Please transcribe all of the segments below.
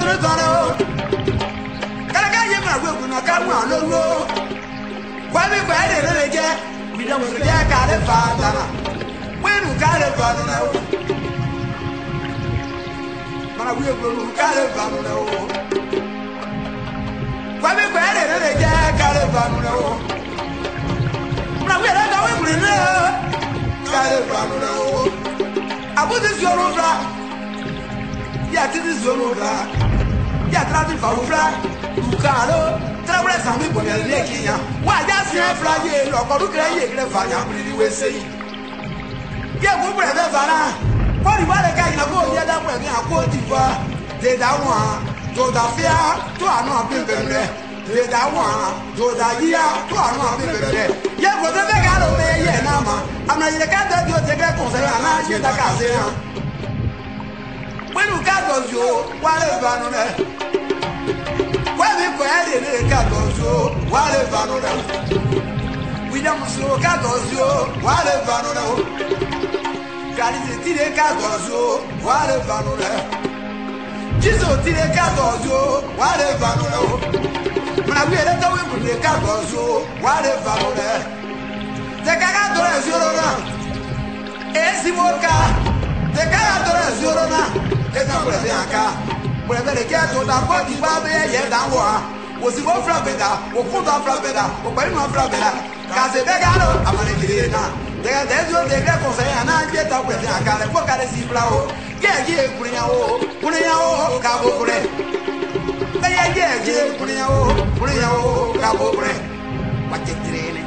Trotano. Caragaye, my will not come on, no. Why we find it again? We don't get a father. When we got a father, but we will got a father. Why we find it again? Got a father. But we don't know if we know. Got a father. I was your own. Ya tini zonora, ya trati faufra, ukaro, trabre sami bonya lekinya. Wa ja si afra ye loko du kre ye kre fanya pri we sei. Ye bu bre be fara. Ko ri ba le ka ina ko ye da bre ni ako ti fa. De da wa, to da fia, to anu bi be re. De da wa, to da ya, to anu bi be re. Ye bo be ga lo me ye na ma. Amna ye ka da dio te kre conseil ana je da ka se ha. When you got those you, whatever, when we got it, got those you, whatever, we don't slow got those you, whatever, God is a tea got those you, whatever, Jesus did a got those you, whatever, when I read the way we got those you, whatever, the Cagato is your own, Esimoka, the Cagato is your own. Wherever they get to the body, yet down war. Was it one frabeda, or put up frabeda, or when one frabeda? Case Begano, Americana. There's your declaration, and I get up with the Akara, what can I see flower? Get here, Punyao, Cabo Bre. They are here, Punyao, Cabo Bre. What you training?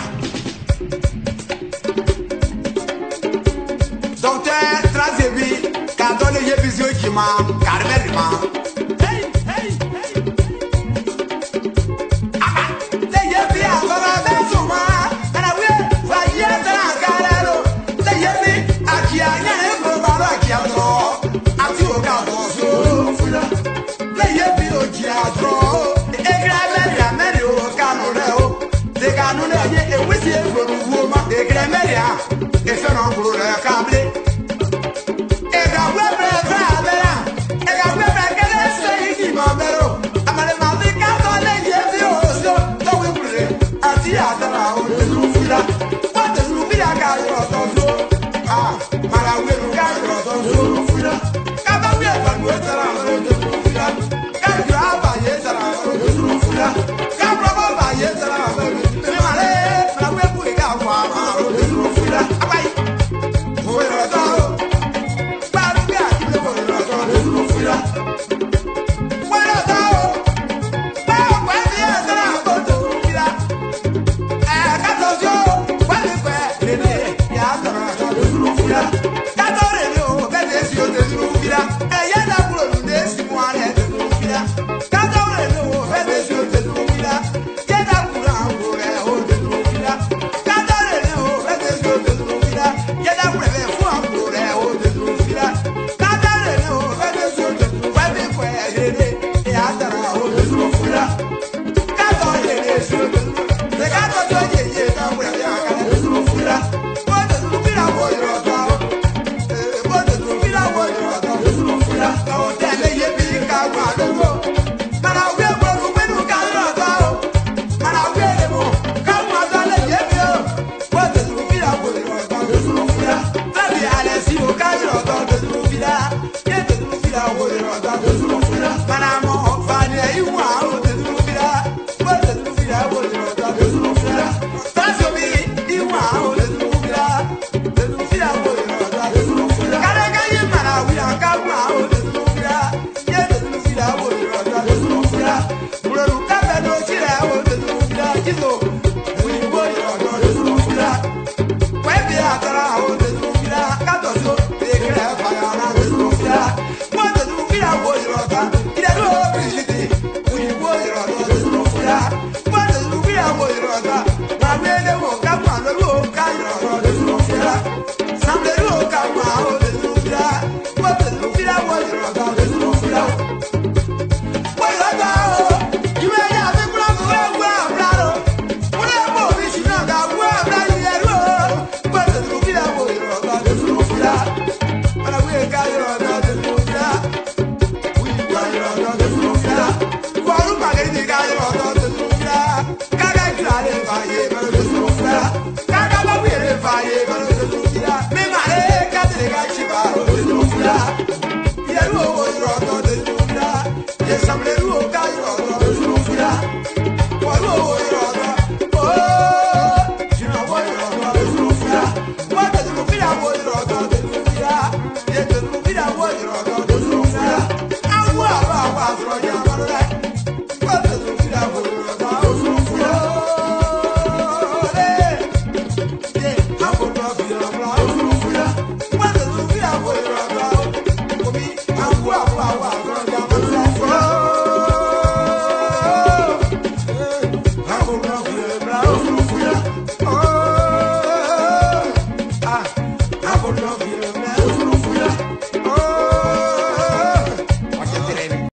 Doctor Trazebi. Don't let you visit him, Carmelima. Hey, hey, hey. Let you be a Barabasuma, and I will for years and I got it. Let you be a Kiana, Barakiano, as you got also. Let you be a Kiatro, the Egrameria, Medio Cano, the Canonia, with you for the woman, the Grameria, if you're not good, a cable.